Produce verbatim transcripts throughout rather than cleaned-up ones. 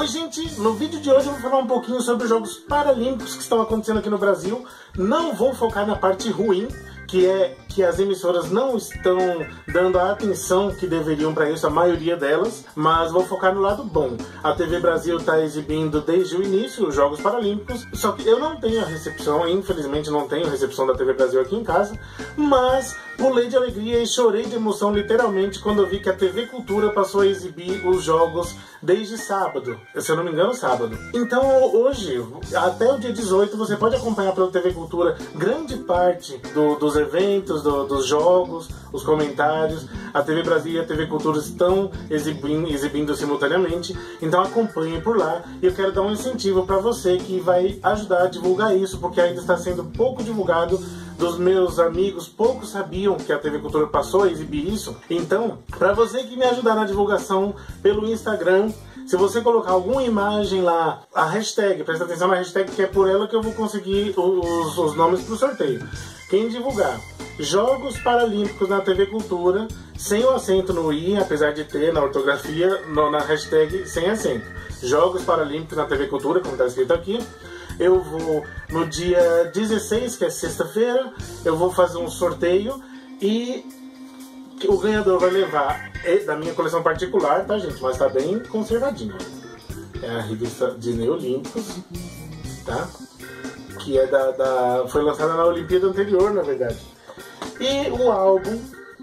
gente, no vídeo de hoje eu vou falar um pouquinho sobre os Jogos Paralímpicos que estão acontecendo aqui no Brasil. Não vou focar na parte ruim, que é que as emissoras não estão dando a atenção que deveriam para isso, a maioria delas, mas vou focar no lado bom. A T V Brasil está exibindo desde o início os Jogos Paralímpicos, só que eu não tenho a recepção, infelizmente não tenho recepção da T V Brasil aqui em casa, mas pulei de alegria e chorei de emoção literalmente quando eu vi que a T V Cultura passou a exibir os jogos desde sábado, se eu não me engano sábado. Então hoje, até o dia dezoito, você pode acompanhar pela T V Cultura grande parte do, dos eventos, do, dos jogos, os comentários. A T V Brasil e a T V Cultura estão exibindo, exibindo simultaneamente, então acompanhe por lá. E eu quero dar um incentivo para você que vai ajudar a divulgar isso, porque ainda está sendo pouco divulgado. Dos meus amigos, poucos sabiam que a T V Cultura passou a exibir isso. Então, para você que me ajudar na divulgação pelo Instagram, se você colocar alguma imagem lá, a hashtag, presta atenção na hashtag, que é por ela que eu vou conseguir os, os nomes para o sorteio. Quem divulgar Jogos Paralímpicos na T V Cultura, sem o acento no i, apesar de ter na ortografia, no, na hashtag sem acento. Jogos Paralímpicos na T V Cultura, como está escrito aqui. Eu vou, no dia dezesseis, que é sexta-feira, eu vou fazer um sorteio e o ganhador vai levar, é da minha coleção particular, tá, gente? Mas tá bem conservadinho. É a revista Disney Olímpicos, tá? Que é da, da, foi lançada na Olimpíada anterior, na verdade. E o álbum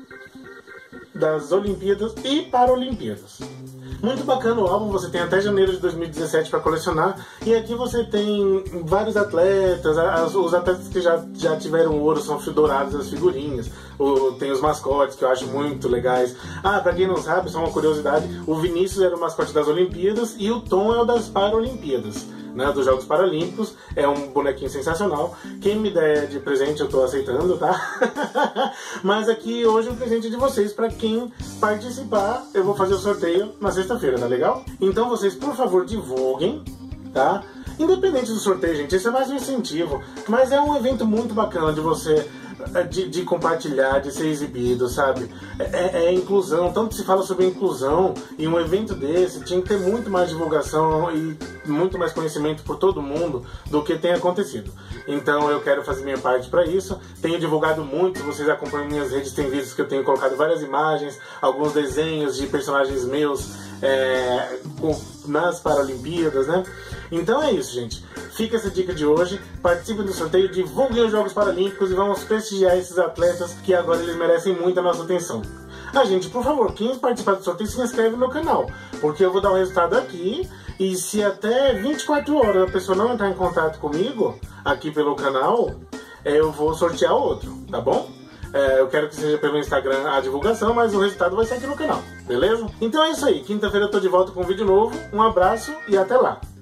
das Olimpíadas e Paralimpíadas. Muito bacana o álbum, você tem até janeiro de dois mil e dezessete para colecionar. E aqui você tem vários atletas, as, os atletas que já, já tiveram ouro são dourados as figurinhas. O, tem os mascotes que eu acho muito legais. Ah, pra quem não sabe, só uma curiosidade, o Vinícius era o mascote das Olimpíadas e o Tom é o das Paralimpíadas, né, dos Jogos Paralímpicos. É um bonequinho sensacional. Quem me der de presente eu tô aceitando, tá? Mas aqui hoje o presente é de vocês. Pra quem participar, eu vou fazer o sorteio na sexta-feira, tá legal? Então vocês, por favor, divulguem, tá? Independente do sorteio, gente, esse é mais um incentivo. Mas é um evento muito bacana de você... De, de compartilhar, de ser exibido, sabe? É, é inclusão, tanto se fala sobre inclusão, e um evento desse tinha que ter muito mais divulgação e muito mais conhecimento por todo mundo do que tem acontecido. Então eu quero fazer minha parte para isso. Tenho divulgado muito, vocês acompanham minhas redes, tem vídeos que eu tenho colocado várias imagens, alguns desenhos de personagens meus é, nas Paralimpíadas, né? Então é isso, gente. Fica essa dica de hoje, participem do sorteio, divulguem os Jogos Paralímpicos e vamos prestigiar esses atletas que agora eles merecem muito a nossa atenção. Ah, gente, por favor, quem participar do sorteio se inscreve no meu canal, porque eu vou dar o resultado aqui e se até vinte e quatro horas a pessoa não entrar em contato comigo aqui pelo canal, eu vou sortear outro, tá bom? É, eu quero que seja pelo Instagram a divulgação, mas o resultado vai ser aqui no canal, beleza? Então é isso aí, quinta-feira eu tô de volta com um vídeo novo, um abraço e até lá!